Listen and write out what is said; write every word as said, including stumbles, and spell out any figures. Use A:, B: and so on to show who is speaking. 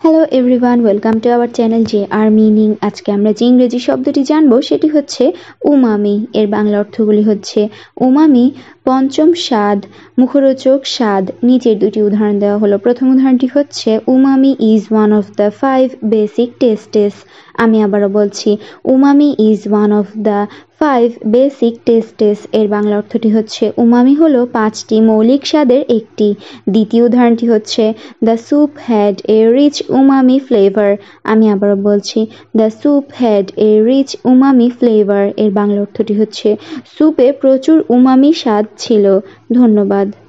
A: Hello everyone, welcome to our channel J R meaning. আজকে আমরা যে ইংরেজি শব্দটি জানবো সেটি হচ্ছে উমামি। এর বাংলা অর্থগুলি হচ্ছে উমামি পঞ্চম স্বাদ, মুখরোচক স্বাদ। নিচের দুটি উদাহরণ দেওয়া হলো। প্রথম উদাহরণটি হচ্ছে umami is one of the five basic tastes. আমি আবারও বলছি, umami is one of the five basic tastes. এর বাংলা অর্থটি হচ্ছে উমামি হলো পাঁচটি মৌলিক স্বাদের একটি। দ্বিতীয় উদাহরণটি হচ্ছে the soup had a rich umami flavour. আমি আবারও বলছি, the soup had a rich umami flavour. এর বাংলা অর্থটি হচ্ছে স্যুপে প্রচুর উমামি স্বাদ ছিল। ধন্যবাদ।